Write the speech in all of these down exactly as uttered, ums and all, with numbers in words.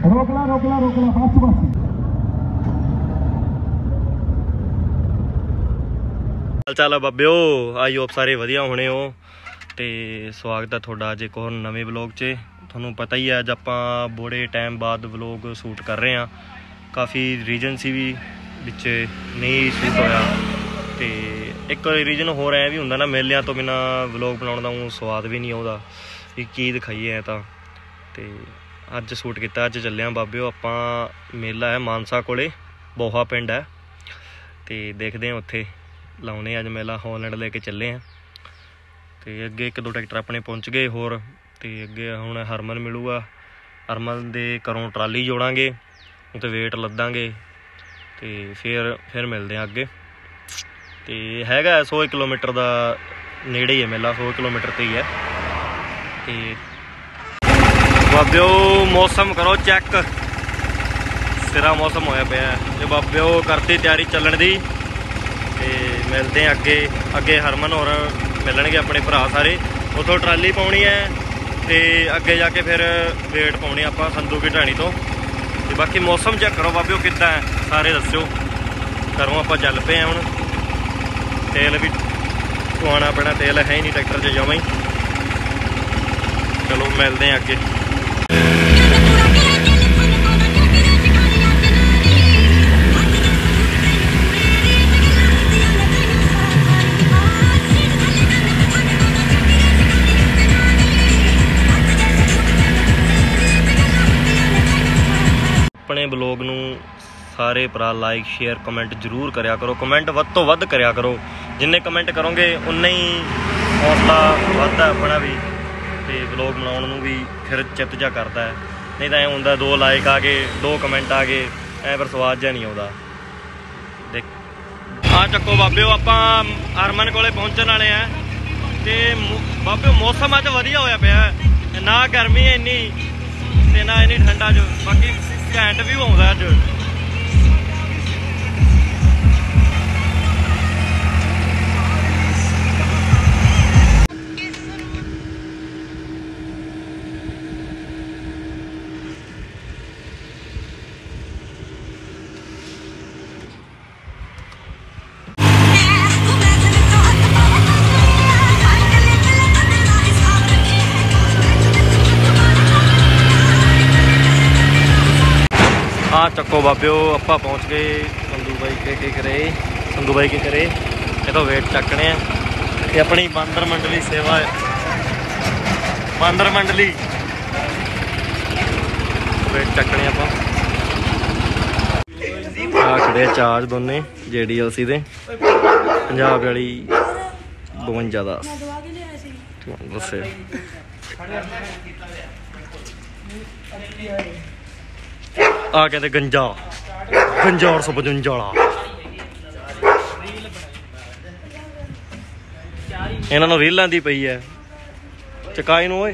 रोकला रोकला रोकला बस बस। चल बाबिओ आई होप सारे वधिया होने हो ते स्वागत है थोड़ा अज एक होर नवे व्लॉग च। थोनों पता ही है अज आपां बड़े टाइम बाद व्लॉग शूट कर रहे हैं। काफ़ी रीजन सी भी बिच नहीं शूट होया ते एक रीजन होर ऐ भी हुंदा ना मेलियां तो बिना व्लॉग बनाउण दा ऊं स्वाद भी नहीं आउंदा कि की दिखाइए है तां ते अज शूट किया। अज चले बाबिओ आपां मेला है मानसा कोले बोहा पिंड है ते देखते हैं उत्थे लाने अज मेला हॉलैंड लेके चले हैं तो अगे एक दो ट्रैक्टर अपने पहुँच गए होर तो अगे हुण हरमन मिलूगा। हरमन दे घरों ट्राली जोड़ांगे उत्ते वेट लद्दांगे तो फिर फिर मिलते हैं अगे। तो हैगा सौ किलोमीटर का नेड़े ही है मेला, सौ किलोमीटर ते ही है। तो बाबिओ मौसम करो चैक, सिरा मौसम होया पिया है। बाबिओ करती तैयारी चलण दी ते मिलते हैं अगे। अगे हरमन और मिलणगे अपने भरा सारे। उतों ट्राली पाउणी है तो अगे जाके फिर वेट पाउणी आपां संधू की ढाणी तो। ते बाकी मौसम चेक करो बाबिओ किद्दां है सारे दस्सिओ। घरों आपां चल पे हैं हुण। तेल भी पवाना पैना, तेल है ही नहीं ट्रैक्टर च जमां ही। चलो मिलते हैं अगे। अपने ब्लॉग नूं सारे भरा लाइक शेयर कमेंट जरूर करया करो। कमेंट वध तो वध करया करो, जिन्ने कमेंट करोगे उन्ना ही हौसला वधदा अपना भी ते ब्लॉग बनाउण नूं भी फिर चित जा करदा है। नहीं तो ऐ हुंदा दो लाइक आ गए दो कमेंट आ गए ऐ पर स्वाद जा नहीं आउंदा। देख आ चक्को बाबिओ आपां हरमन कोले पहुंचण वाले हैं ते बाबिओ मौसम अज वधिया होया पिया, ना गर्मी है इन्नी ते ना इन्नी ठंडा च। बाकी घैंट व्यू आउंदा अज। हाँ चक्को बाबिओ अपा पहुँच गए संधू भाई के के करे। संधू भाई के करे ये तो वेट चकने हैं। ये अपनी बांदर मंडली सेवा है, बांदर मंडली वेट चकने आप खड़े चार्ज दोने जे डी एल सी दे पंजाब वाली बवंजा दस दसे आ कहते गंजा गंजा और सौ पचवंजा इन्होंने रीलां दी पई है चकाई नूं।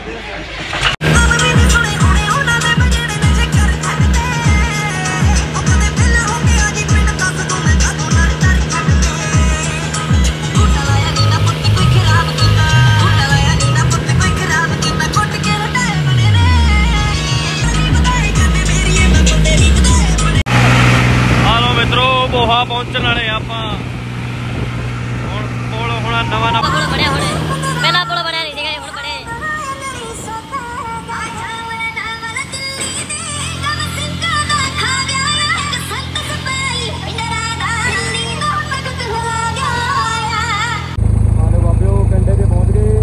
बोहा पहुंचने वाले आपां हुण पुल हुण नवा नवा पुल बणिया हुण पहला पुल बणिया नहीं सीगा हुण बणे। हाले बाबिओ कंडे ते पहुंच गए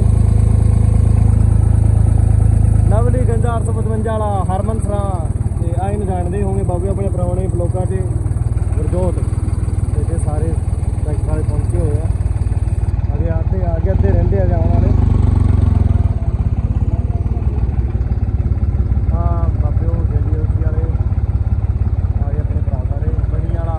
नवली गंजा आठ सौ पचवंजा वाला हरमन सरा ते आई नूं जाणदे होंगे बाबिओ अपने पुराने ब्लॉगां ते गुरजोत ये सारे ट्रैक्टर वाले पहुंचे हुए हैं। आगे आते आगे अद्धे रहते हैं आने वाले। हाँ बाबिओ जे डी एल सी वाले आगे अपने भरा सारे बनी वाला।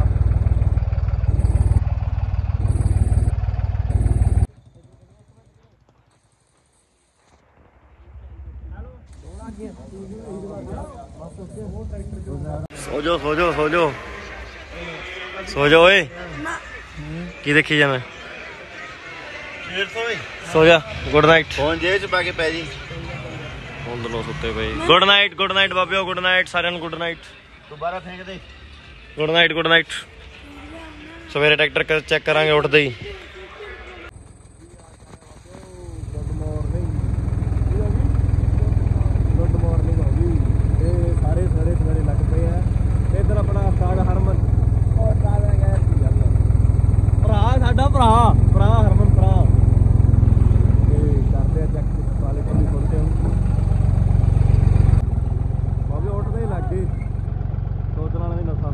सो जाओ सो जाओ सो जाओ सो जाओ ओए की देखी जा मैं सो जा गुड नाइट। फोन जेब च पा के पै जी। ਹੁਣ ਦਿਨੋਂ ਸੁੱਤੇ ਪਏ। ਗੁੱਡ ਨਾਈਟ ਗੁੱਡ ਨਾਈਟ ਬਾਬਿਓ, ਗੁੱਡ ਨਾਈਟ ਸਾਰਿਆਂ ਨੂੰ, ਗੁੱਡ ਨਾਈਟ। ਦੁਬਾਰਾ ਫੇਂਕ ਦੇ। Good night good night. ਸਵੇਰੇ ਟਰੈਕਟਰ ਚੈੱਕ ਕਰਾਂਗੇ ਉੱਠਦੇ ਹੀ। ਗੁੱਡ ਮਾਰਨਿੰਗ ਗੁੱਡ ਮਾਰਨਿੰਗ ਹੋ ਗਈ। ਇਹ ਸਾਰੇ ਸਵੇਰੇ ਸਵੇਰੇ ਲੱਗ ਪਏ ਆ। ਇੱਧਰ ਆਪਣਾ ਉਸਤਾਦ ਹਰਮਨ ਉਹ ਉਸਤਾਦ ਆ ਗਿਆ ਕੀ ਗੱਲ ਭਰਾ ਸਾਡਾ ਭਰਾ ਭਰਾ ਹਰਮਨ ਭਰਾ ਤੇ ਕਰਦੇ ਆ ਚੈੱਕ ਵਾਲੇ ਕੋਲ ਖੋਲਦੇ ਹਾਂ ਬਾਬੇ ਉੱਠਦੇ ਹੀ ਲੱਗ ਗਏ ਸੋਚਣ ਵਾਲਾ ਨਹੀਂ ਨਸਾ।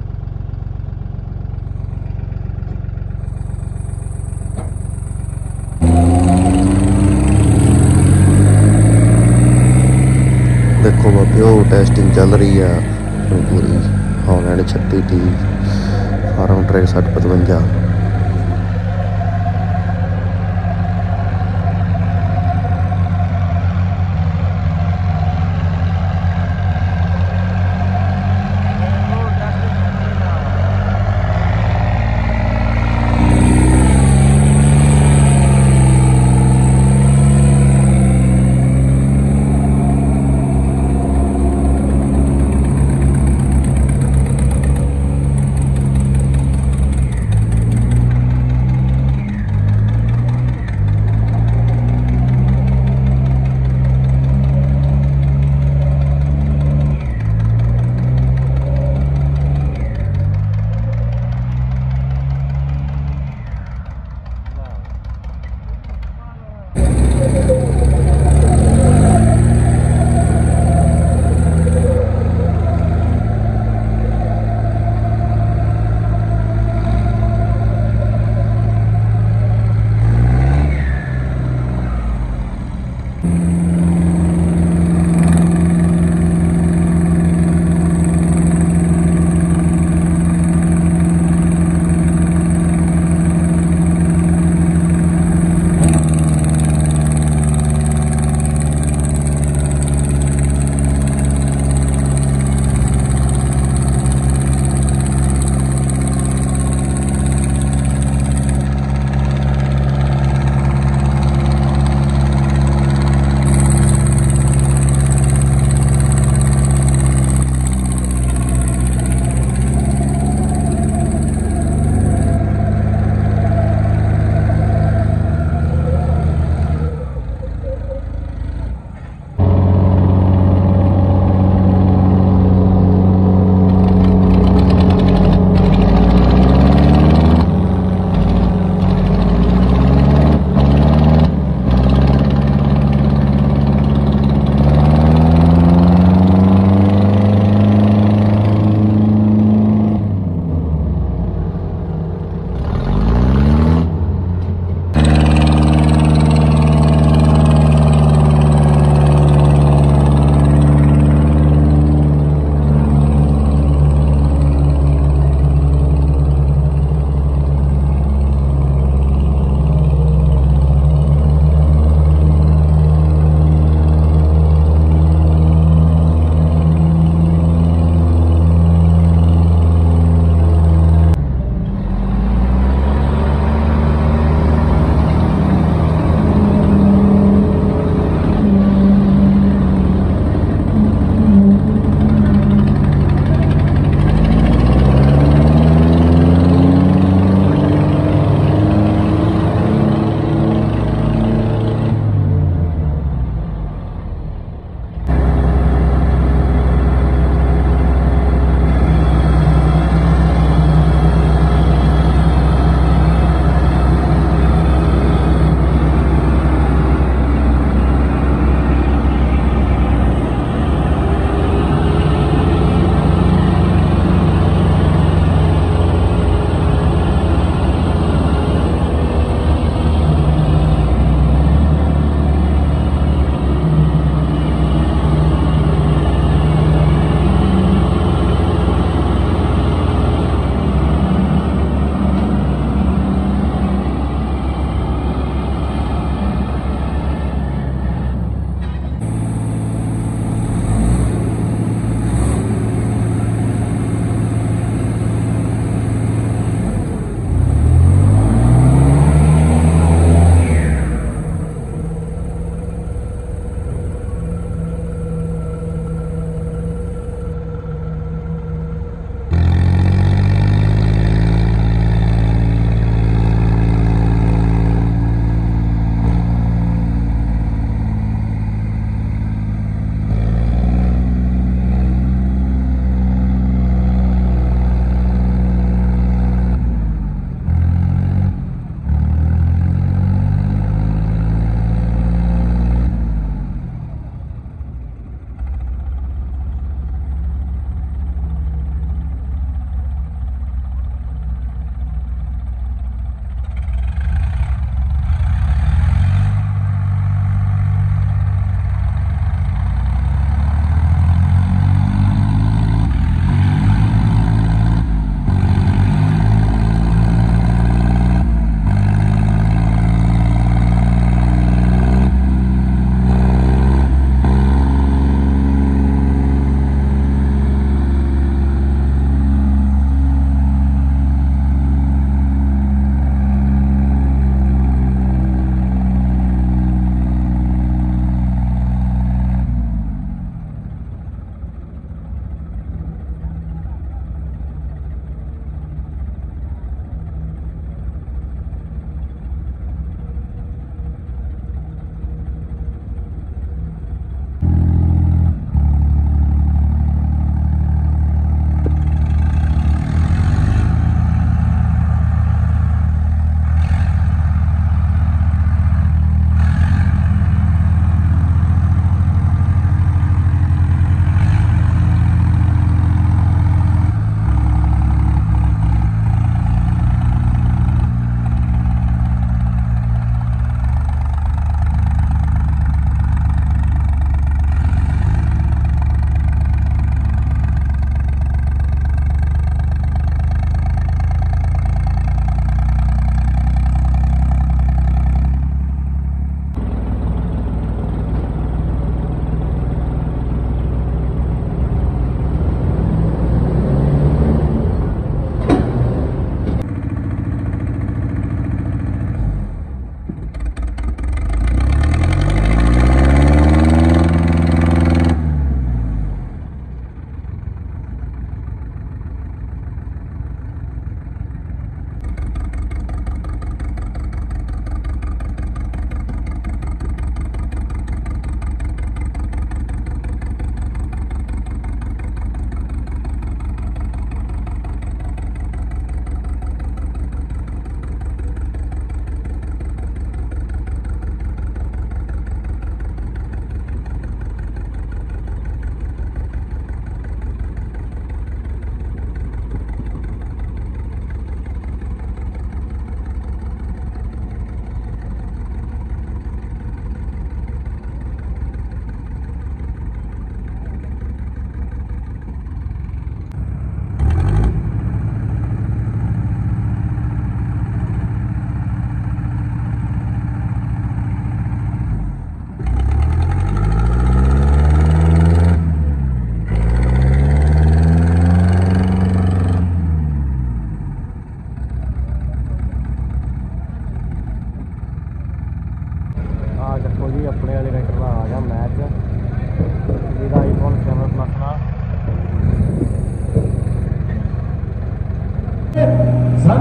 देखो बाबियो टेस्टिंग चल रही है पूरी। हॉलैंड छत्ती टी फार्म ट्रैक सठ पचवंजा।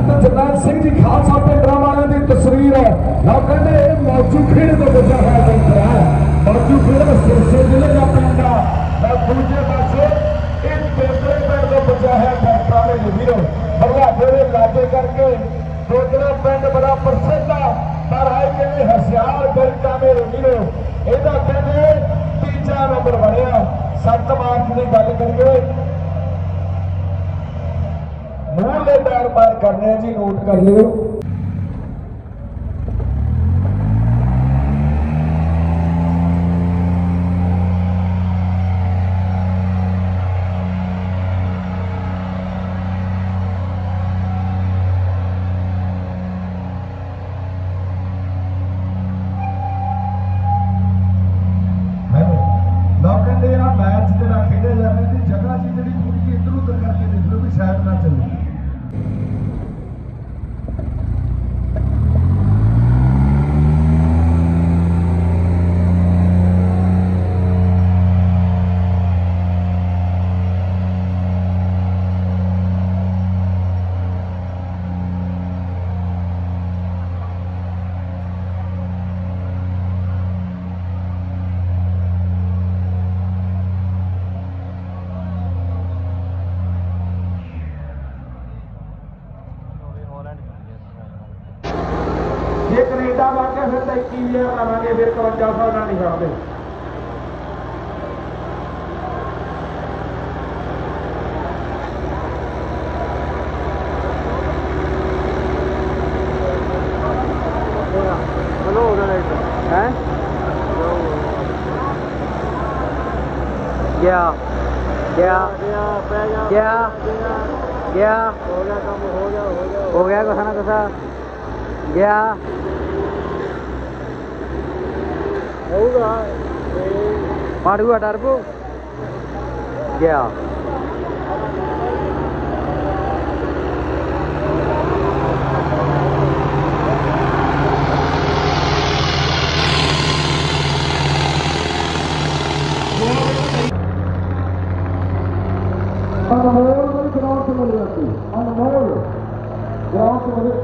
ਸੰਤ ਜਰਨੈਲ ਸਿੰਘ ਜੀ ਖਾਲਸਾ ਪਿੰਡਰਾਂ ਵਾਲਿਆਂ ਦੀ ਤਸਵੀਰ ਹੈ। ਨਾ ਕਹਿੰਦੇ ਇਹ ਮੌਜੂ ਖੇਡ ਤੋਂ ਬੱਚਾ ਹੈ ਬੰਦਾ ਹੈ। ਮੌਜੂ ਖੇਡ ਸਿਰਸੇ ਜ਼ਿਲ੍ਹੇ ਦਾ ਪਿੰਡ ਆ। ਨਾ ਦੂਜੇ ਪਾਸੇ ਇਹ ਪੇਪਰੇ ਪਿੰਡ ਤੋਂ ਬੱਚਾ ਹੈ ਫੈਕਟਰਾਂ ਦੇ ਵੀਰੋ ਬਰਲਾਡੇ ਦੇ ਲਾਗੇ ਕਰਕੇ ਦੋਦੜਾ ਪਿੰਡ ਬੜਾ ਪ੍ਰਸਿੱਧ ਆ। ਪਰ ਆਏ ਕਹਿੰਦੇ ਹਸਿਆਰ ਬਿਰਕਾ ਮੇਰੇ ਵੀਰੋ ਇਹਦਾ ਕਹਿੰਦੇ ਤੀਜਾ ਨੰਬਰ ਬਣਿਆ। ਸੱਤ ਮਾਰਚ ਦੀ ਗੱਲ ਕਰੀਏ ਮੂਹਰੇ ਪੈਰ ਮਾਰ ਕਰਨੇ ਆ ਜੀ, ਨੋਟ ਕਰ ਲਿਓ। मैच जो खेडे जा रहे थे जगह सी जी थोड़ी जी इधर उधर करके देख लो भी साइड ना चले। ਜੇ ਕੈਨੇਡਾ ਵਾਗੇ ਫਿਰ ਤਾਂ ਇੱਕੀ ਹਜ਼ਾਰ ਲਾਵਾਂਗੇ, ਫਿਰ ਇਕਵੰਜਾ ਸੌ ਨਾਲ ਨਹੀਂ ਛੱਡਦੇ। है क्या क्या क्या क्या हो गया काम हो गया हो गया हो गया कुछ ना कुछ गया होगा मारूगा टर्बो गया अनमोल ग्राउंड से मिल जाती अनमोल ग्राउंड से मिले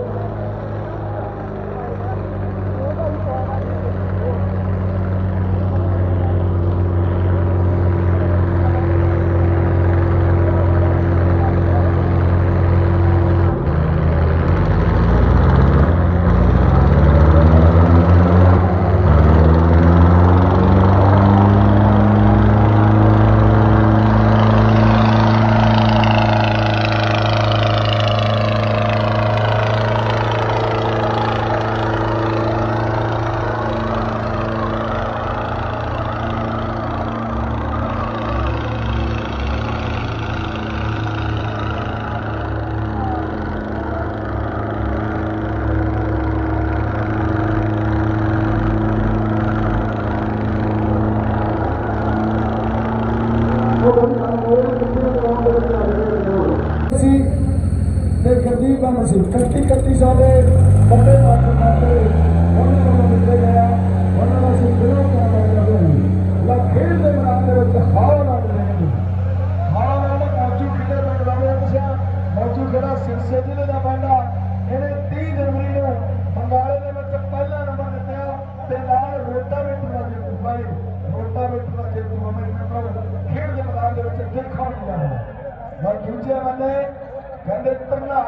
गद्दी का मशीन कट्टी कट्टी साले बड़े बात करते उन्होंने को मिलते गया उन्होंने से दिलों का मतलब है ला खेल दे बनाते वक्त हाव ना रहेंगे हाव ना मौजू किधर बन रहे हैं मौजू खड़ा सिरसे जिले का बंदा इन्हें तीस जनवरी को बंगाले ने ਵਿੱਚ ਪਹਿਲਾ ਨੰਬਰ ਦਿੱਤਾ ਤੇ ਨਾਲ ਰੋਟਾਵੇਟਰ ਦਾ ਜੇਤੂ ਬਾਈ ਰੋਟਾਵੇਟਰ ਦਾ ਜੇਤੂ ਅਮਰੀਕਾ ਖੇਡ ਦੇ ਮੈਦਾਨ ਦੇ ਵਿੱਚ ਦੇਖਣ ਨੂੰ ਮਿਲਿਆ ਹੈ। ਮੈਂ ਦੂਜੇ ਬੰਨੇ ਕਹਿੰਦੇ ਤਰਨਾ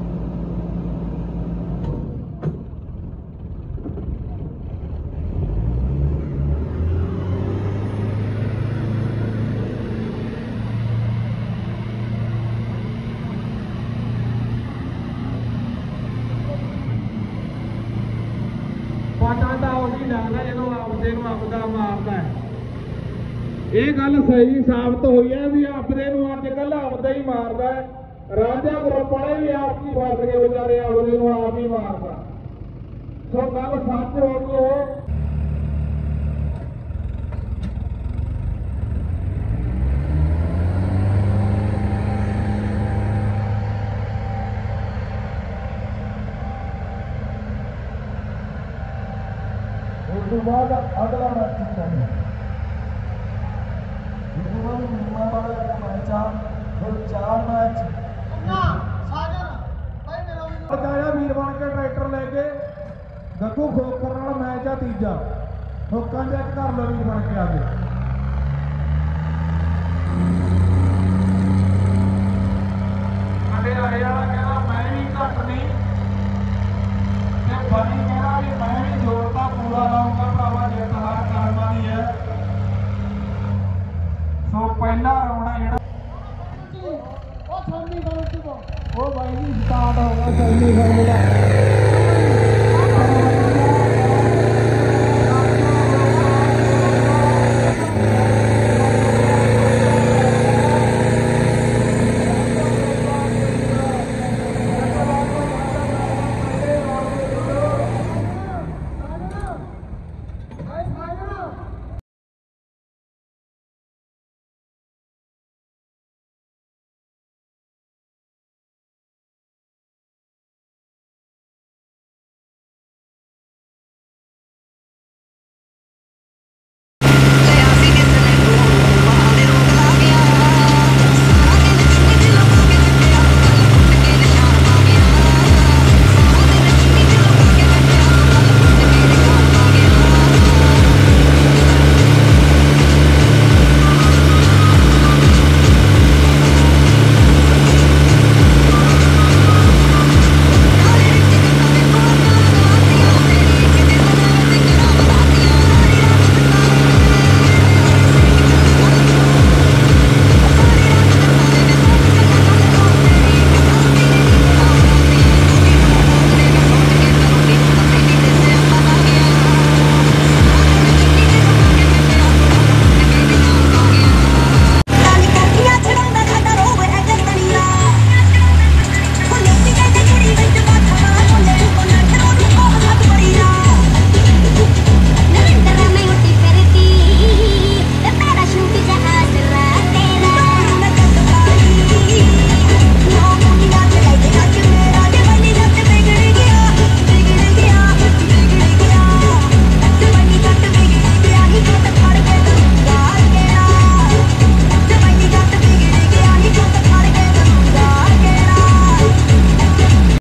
ਪਤਾ ਉਹਦੀ ਲੱਗਦਾ ਜਦੋਂ ਆਪਦੇ ਨੂੰ ਆਪਦਾ ਮਾਰਦਾ ਹੈ। ਇਹ ਗੱਲ ਸਹੀ ਸਾਬਤ ਹੋਈ ਹੈ ਵੀ ਆਪਦੇ ਨੂੰ ਅੱਜ ਕੱਲ ਆਪਦਾ ਹੀ ਮਾਰਦਾ ਹੈ। ਰਾਜਾ ਗੁਰਪਾਲੇ ਵੀ ਆਪ ਹੀ ਫਸ ਗਏ ਵਿਚਾਰੇ ਆਪਦੇ ਨੂੰ ਆਪ ਹੀ ਮਾਰਦਾ। ਸੋ ਗੱਲ ਸੱਚ ਹੋ ਗਈ उसके बाद अगला मैच चाहिए मैच फिर चार मैच ਜਾਇਆ ਵੀਰ ਬਣ ਕੇ ਟਰੈਕਟਰ ਲੈ ਕੇ ਗੱਗੂ ਖੋਖਰ ਨਾਲ ਮੈਚ ਆ ਤੀਜਾ ਠੋਕਾਂ ਚੈੱਕ ਕਰ ਲਓ ਵੀਰ ਬਣ ਕੇ ਆ ਕੇ ਹਲੇ ਵਾਲਾ ਕਹਿੰਦਾ ਮੈਂ ਵੀ ਘੱਟ ਨਹੀਂ ਤੇ ਬਣੀ ਕਹਿੰਦਾ ਵੀ ਮੈਂ ਵੀ ਜ਼ੋਰ ਤਾਂ ਪੂਰਾ ਲਾਉਂਗਾ ਭਰਾਵਾ ਜਿੱਤ ਹਾਰ ਕਰਮਾਂ ਦੀ ਹੈ ਸੋ ਪਹਿਲਾ ਰਾਉਂਡ ਜਿਹੜਾ ਉਹ ਸਾਹਮਣੇ ਉਹ ਬਾਈ ਜੀ ਸਟਾਰਟ ਹੋ ਗਿਆ ਸਾਹਮਣੇ ਫਾਰਮੂਲਾ